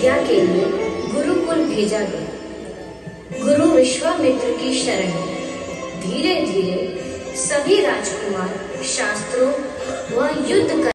विद्या के लिए गुरुकुल भेजा गया। गुरु विश्वामित्र की शरण में धीरे धीरे सभी राजकुमार शास्त्रों व युद्ध